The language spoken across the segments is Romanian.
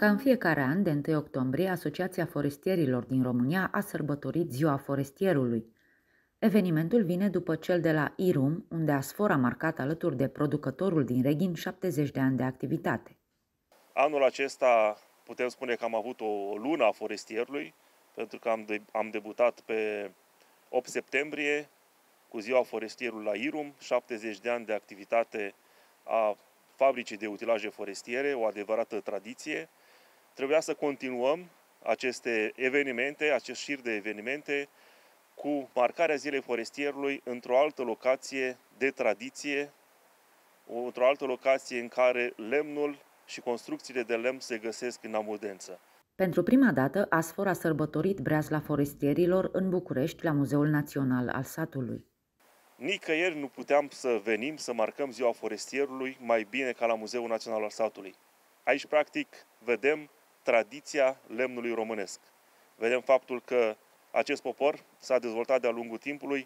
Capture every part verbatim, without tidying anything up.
Ca în fiecare an, de întâi octombrie, Asociația Forestierilor din România a sărbătorit Ziua Forestierului. Evenimentul vine după cel de la Irum, unde Asfor a marcat alături de producătorul din Reghin șaptezeci de ani de activitate. Anul acesta putem spune că am avut o lună a forestierului, pentru că am, de, am debutat pe opt septembrie cu Ziua Forestierului la Irum, șaptezeci de ani de activitate a fabricii de utilaje forestiere, o adevărată tradiție. Trebuia să continuăm aceste evenimente, acest șir de evenimente, cu marcarea Zilei Forestierului într-o altă locație de tradiție, într-o altă locație în care lemnul și construcțiile de lemn se găsesc în amudență. Pentru prima dată, Asfor a sărbătorit breazla forestierilor în București, la Muzeul Național al Satului. Nicăieri nu puteam să venim să marcăm Ziua Forestierului mai bine ca la Muzeul Național al Satului. Aici, practic, vedem tradiția lemnului românesc. Vedem faptul că acest popor s-a dezvoltat de-a lungul timpului,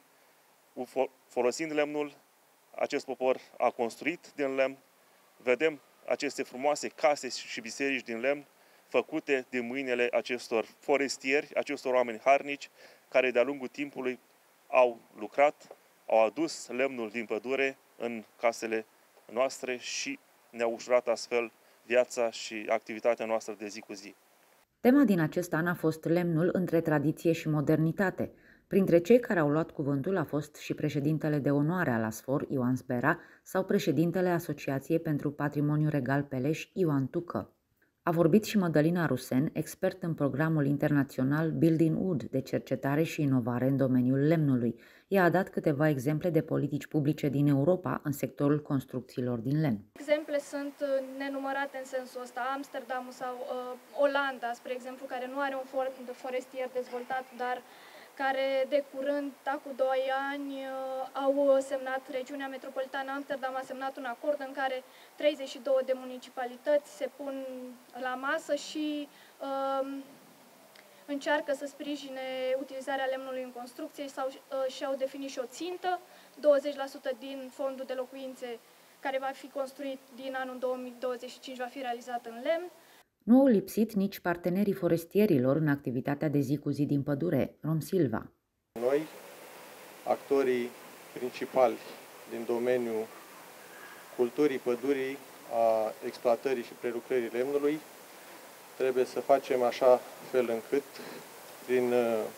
folosind lemnul, acest popor a construit din lemn. Vedem aceste frumoase case și biserici din lemn, făcute de mâinile acestor forestieri, acestor oameni harnici, care de-a lungul timpului au lucrat, au adus lemnul din pădure în casele noastre și ne-au ușurat astfel viața și activitatea noastră de zi cu zi. Tema din acest an a fost lemnul între tradiție și modernitate. Printre cei care au luat cuvântul a fost și președintele de onoare al Asfor, Ioan Zbera, sau președintele Asociației pentru Patrimoniu Regal Peleș, Ioan Tucă. A vorbit și Mădălina Rusen, expert în programul internațional Building Wood de cercetare și inovare în domeniul lemnului. Ea a dat câteva exemple de politici publice din Europa în sectorul construcțiilor din lemn. Exemple sunt nenumărate în sensul ăsta. Amsterdam sau uh, Olanda, spre exemplu, care nu are un fond forestier dezvoltat, dar care de curând, cu doi ani, au semnat, regiunea metropolitană Amsterdam a semnat un acord în care treizeci și două de municipalități se pun la masă și uh, încearcă să sprijine utilizarea lemnului în construcție sau uh, și-au definit și o țintă, douăzeci la sută din fondul de locuințe care va fi construit din anul două mii douăzeci și cinci va fi realizat în lemn. Nu au lipsit nici partenerii forestierilor în activitatea de zi cu zi din pădure, Rom Silva. Noi, actorii principali din domeniul culturii pădurii, a exploatării și prelucrării lemnului, trebuie să facem așa fel încât, prin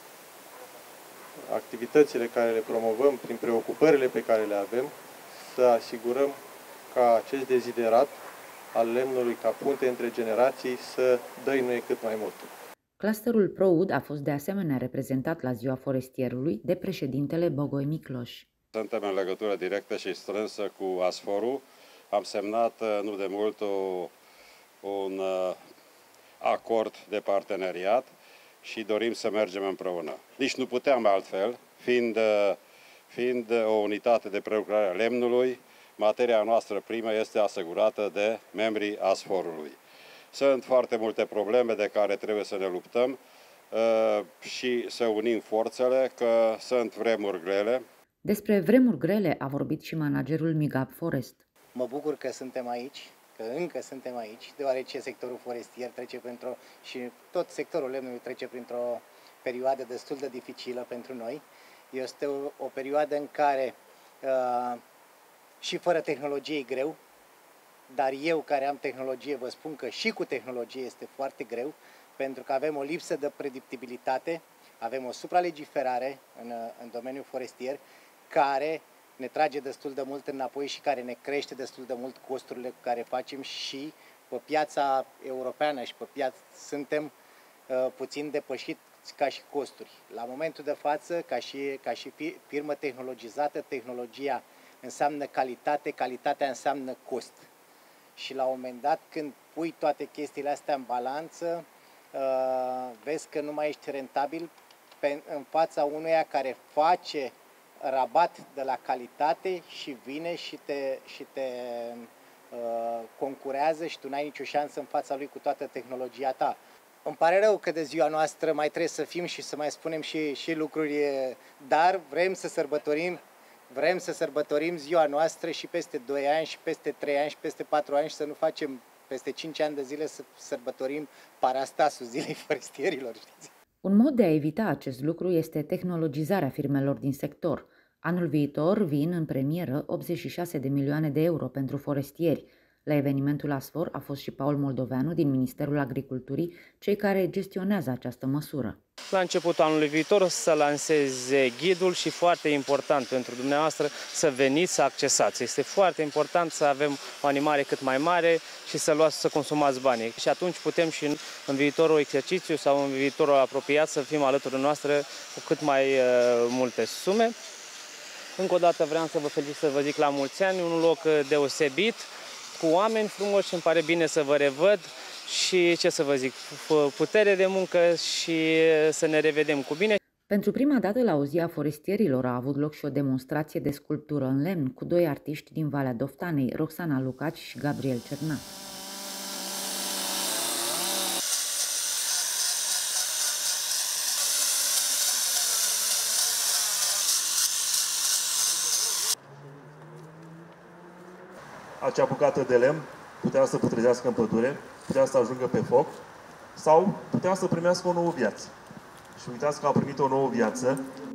activitățile care le promovăm, prin preocupările pe care le avem, să asigurăm ca acest deziderat al lemnului ca punte între generații să dăinuie cât mai mult. Clusterul ProUd a fost de asemenea reprezentat la Ziua Forestierului de președintele Bogoi Micloș. Suntem în legătură directă și strânsă cu Asforul. Am semnat nu de mult o, un acord de parteneriat și dorim să mergem împreună. Nici nu puteam altfel, fiind, fiind o unitate de prelucrare a lemnului, materia noastră primă este asigurată de membrii Asforului. Sunt foarte multe probleme de care trebuie să ne luptăm uh, și să unim forțele, că sunt vremuri grele. Despre vremuri grele a vorbit și managerul Migap Forest. Mă bucur că suntem aici, că încă suntem aici, deoarece sectorul forestier trece printr-o, și tot sectorul lemnului trece printr-o perioadă destul de dificilă pentru noi. Este o, o perioadă în care uh, și fără tehnologie e greu, dar eu care am tehnologie vă spun că și cu tehnologie este foarte greu, pentru că avem o lipsă de predictibilitate, avem o supralegiferare în, în domeniul forestier care ne trage destul de mult înapoi și care ne crește destul de mult costurile cu care facem și pe piața europeană și pe piață suntem uh, puțin depășiți ca și costuri. La momentul de față, ca și, ca și firmă tehnologizată, tehnologia înseamnă calitate, calitatea înseamnă cost. Și la un moment dat, când pui toate chestiile astea în balanță, vezi că nu mai ești rentabil în fața unuia care face rabat de la calitate și vine și te, și te concurează și tu n-ai nicio șansă în fața lui cu toată tehnologia ta. Îmi pare rău că de ziua noastră mai trebuie să fim și să mai spunem și, și lucruri, dar vrem să sărbătorim Vrem să sărbătorim ziua noastră și peste doi ani, și peste trei ani, și peste patru ani și să nu facem peste cinci ani de zile să sărbătorim parastasul Zilei Forestierilor, știți? Un mod de a evita acest lucru este tehnologizarea firmelor din sector. Anul viitor vin în premieră optzeci și șase de milioane de euro pentru forestieri. La evenimentul Asfor a fost și Paul Moldoveanu din Ministerul Agriculturii, cei care gestionează această măsură. La începutul anului viitor o să lanseze ghidul și foarte important pentru dumneavoastră să veniți să accesați. Este foarte important să avem o animare cât mai mare și să luați să consumați banii. Și atunci putem și în, în viitorul exercițiu sau în viitorul apropiat să fim alături de noastră cu cât mai uh, multe sume. Încă o dată vreau să vă felicit, să vă zic la mulți ani, un loc deosebit, cu oameni frumoși, îmi pare bine să vă revăd și, ce să vă zic, putere de muncă și să ne revedem cu bine. Pentru prima dată la o zi a forestierilor a avut loc și o demonstrație de sculptură în lemn cu doi artiști din Valea Doftanei, Roxana Lucaci și Gabriel Cerna. Acea bucată de lemn putea să pătrăzească în pădure, putea să ajungă pe foc sau putea să primească o nouă viață. Și uitați că a primit o nouă viață